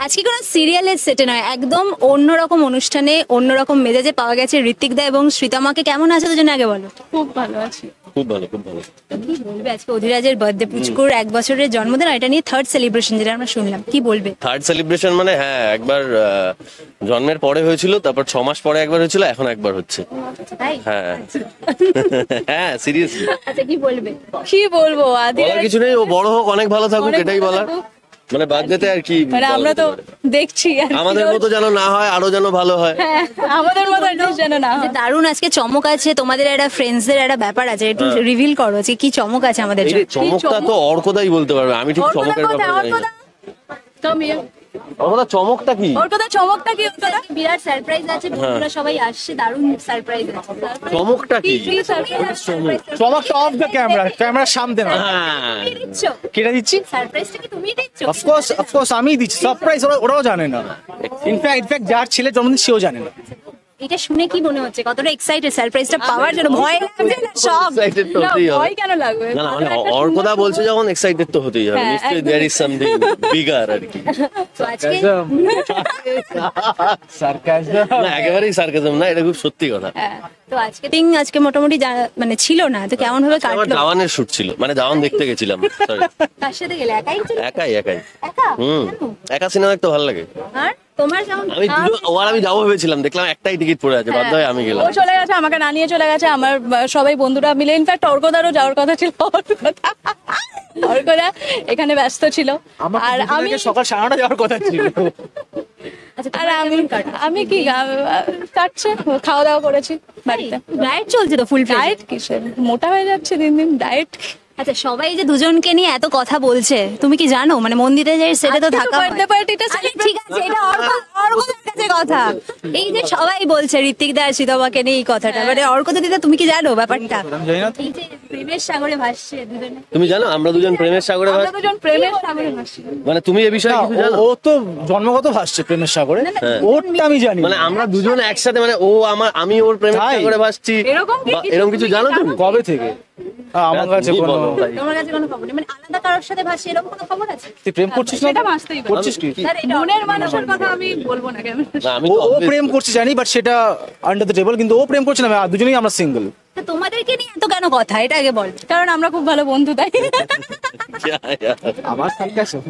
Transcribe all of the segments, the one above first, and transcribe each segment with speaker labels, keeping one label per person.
Speaker 1: আজকে কোনো সিরিয়ালের সেটে নয়, একদম অন্যরকম অনুষ্ঠানে অন্যরকম মেজাজে পাওয়া গেছে ঋত্বিক দা এবং শ্রীতমাকে। কেমন আছে দুজনে আগে বলো?
Speaker 2: খুব ভালো আছি।
Speaker 3: খুব ভালো, খুব ভালো।
Speaker 1: কি বলবে আজকে অধিরাজের বার্থডে, পুচকুর 1 বছরের জন্মদিন, এটা নিয়ে থার্ড সেলিব্রেশন যেটা আমরা শুনলাম, কি বলবে?
Speaker 3: থার্ড সেলিব্রেশন মানে হ্যাঁ, একবার জন্মের পরে হয়েছিল, তারপর 6 মাস পরে একবার হয়েছিল, এখন একবার হচ্ছে।
Speaker 1: তাই?
Speaker 3: হ্যাঁ হ্যাঁ, সিরিয়াসলি।
Speaker 1: আচ্ছা কি বলবে?
Speaker 2: কি বলবো,
Speaker 3: বলার কিছু নেই, ও বড় হোক, অনেক ভালো থাকুক, এটাই বলার। মানে বার্থডেতে আর কি,
Speaker 2: মানে আমরা তো দেখছি
Speaker 3: আমাদের মতো যেন না হয়, আরো যেন ভালো হয়।
Speaker 2: আমাদের মতো যেন না হয়।
Speaker 1: দারুণ আজকে চমক আছে তোমাদের, একটা ফ্রেন্ডসদের একটা ব্যাপার আছে, একটু রিভিল করো যে কি চমক আছে আমাদের জন্য।
Speaker 3: চমকটা তো অর্কদাই বলতে পারবে, আমি ঠিক চমকের ব্যাপারে জানি না। অর্কদা চমকটা কি?
Speaker 2: অর্কদা চমকটা কি?
Speaker 1: বিরাট সারপ্রাইজ আছে, বন্ধুরা সবাই আসছে, দারুণ সারপ্রাইজ আছে।
Speaker 3: চমকটা কি?
Speaker 4: চমক অফ দ্য ক্যামেরা, ক্যামেরার সামনে না। কেটে দিচ্ছি।
Speaker 1: সারপ্রাইজটা কি তুমি দিচ্ছ?
Speaker 4: অফকোর্স আমিই দিচ্ছি সারপ্রাইজ, ওরাও জানে না। ইনফ্যাক্ট যার ছেলে জন্মদিন সেও জানে না।
Speaker 1: এটা শুনে কি মনে হচ্ছে, কতটা এক্সাইটেড সারপ্রাইজটা পাওয়ার জন্য? ভয় লাগছে না? সব
Speaker 3: এক্সাইটেড তো হতেই হবে।
Speaker 2: ভয় কেন লাগবে?
Speaker 3: না না, মানে অর্কদা বলছে যখন এক্সাইটেড তো হতেই হবে, নিশ্চয়ই দেয়ার ইজ সামথিং বিগার আর কি।
Speaker 1: তো আজকে
Speaker 4: সারকাজম
Speaker 3: না, একেবারেই সার্কাজম না, এটা খুব সত্যি কথা।
Speaker 1: তো আজকে মোটামুটি মানে ছিল না, তো কেমন ভাবে
Speaker 3: আমার
Speaker 1: কাটলো?
Speaker 3: দাওয়ানের শুট ছিল, মানে দাওয়ান দেখতে গেছিলাম। সরি,
Speaker 1: কার সাথে গেলে? একাই ছিল?
Speaker 3: একাই।
Speaker 1: একা?
Speaker 3: একা সিনেমা দেখতে ভালো লাগে।
Speaker 1: আর তোমার কেমন?
Speaker 3: আমি যাবো ভেবেছিলাম, দেখলাম একটাই টিকিট পড়ে আছে, বাধ্য হয়ে আমি গেলাম।
Speaker 2: ও চলে গেছে, আমাকে না নিয়ে চলে গেছে। আমার সবাই বন্ধুরা মিলে, ইনফ্যাক্ট অর্কদারও যাওয়ার কথা ছিল। অর্কদা এখানে ব্যস্ত ছিল, আর আমি
Speaker 4: সকাল 9:30 যাওয়ার কথা ছিল।
Speaker 2: আর আমি কি কাটছে, খাওয়া দাওয়া করেছি বাড়িতে।
Speaker 1: ডায়েট চলছে তো? ফুল
Speaker 2: ডায়েট কিসের, মোটা হয়ে যাচ্ছে দিন দিন, ডায়েট।
Speaker 1: আচ্ছা, সবাই যে দুজনকে নিয়ে এত কথা বলছে, তুমি কি জানো? মানে মন্দিরে যে সেটা তো থাকা হয়।
Speaker 2: বার্থডে পার্টিটা
Speaker 1: ঠিক আছে, এটা অর্কদার কাছে কথা। এই যে সবাই বলছে ঋত্বিক দা শ্রীতমাকে নিয়ে এই কথাটা, মানে অর্কদা দিদা তুমি কি জানো ব্যাপারটা? এই যে প্রেমের সাগরে ভাসছে দুজনে,
Speaker 3: তুমি জানো আমরা দুজন প্রেমের সাগরে ভাসছি?
Speaker 2: আমরা দুজন প্রেমের সাগরে ভাসছি।
Speaker 3: মানে তুমি এই বিষয়ে কিছু জানো?
Speaker 4: ও তো জন্মগত ভাসছে প্রেমের সাগরে, ওরটা আমি জানি।
Speaker 3: মানে আমরা দুজন একসাথে, মানে ও আমি ওর প্রেমের সাগরে ভাসছি, এরকম কিছু জানো তুমি?
Speaker 4: কবে থেকে? আমার কাছে কোনো,
Speaker 1: তোমার কাছে কোনো খবর নেই? মানে আলাদা কারোর সাথে ভাসছে এরকম কোনো খবর আছে?
Speaker 4: তুই প্রেম করছিস না?
Speaker 2: সেটা ভাসতেই পারে।
Speaker 4: করছিস কি?
Speaker 2: স্যার, এটা মনের মানুষের কথা আমি বলবো না কেন?
Speaker 3: না, আমি
Speaker 4: ও প্রেম করছে জানি, বাট সেটা আন্ডার দ্য টেবল। কিন্তু ও প্রেম করছে না, দুজনেই আমরা সিঙ্গেল।
Speaker 1: তো তোমাদেরকে নিয়ে এত কেন কথা, এটা আগে বল।
Speaker 2: কারণ আমরা খুব ভালো বন্ধু, তাই।
Speaker 4: আমার সার্কাজম।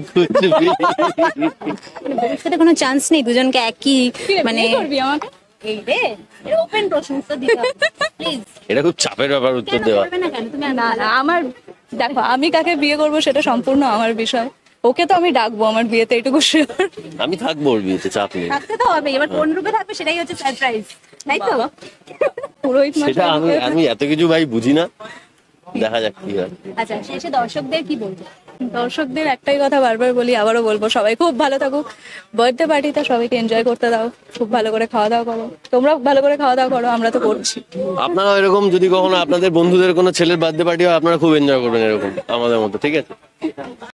Speaker 1: ভবিষ্যতে কোনো চান্স নেই দুজনকে একই, মানে
Speaker 2: করবি আমাকে?
Speaker 1: এই রে, ওপেন প্রশ্ন, উত্তর দিতে হবে প্লিজ।
Speaker 3: এটা খুব চাপের ব্যাপার উত্তর দেওয়া।
Speaker 1: করবে না কেন তুমি?
Speaker 2: না না, আমার দেখো, আমি কাকে বিয়ে করবো সেটা সম্পূর্ণ আমার বিষয়। ওকে তো আমি ডাকবো আমার বিয়েতে, এটুকু শিওর।
Speaker 3: আমি থাকবো ওর বিয়েতে, চাপ নেই।
Speaker 1: থাকতে তো হবে, এবার কোন রূপে থাকবে সেটাই হচ্ছে সারপ্রাইজ, তাই তো?
Speaker 2: পুরোহিত
Speaker 3: সেটা আমি এত কিছু ভাই বুঝি না, দেখা যাক কি হয়।
Speaker 1: আচ্ছা, শেষে দর্শকদের কি বলবো?
Speaker 2: দর্শকদের একটাই কথা বারবার বলি, আবারও বলবো, সবাই খুব ভালো থাকুক। বার্থডে পার্টিটা সবাইকে এনজয় করতে দাও, খুব ভালো করে খাওয়া দাওয়া করো। তোমরা ভালো করে খাওয়া দাওয়া করো, আমরা তো করছি।
Speaker 3: আপনারা এরকম যদি কখনো আপনাদের বন্ধুদের কোনো ছেলের বার্থডে পার্টি হয়, আপনারা খুব এনজয় করবেন এরকম আমাদের মতো, ঠিক আছে?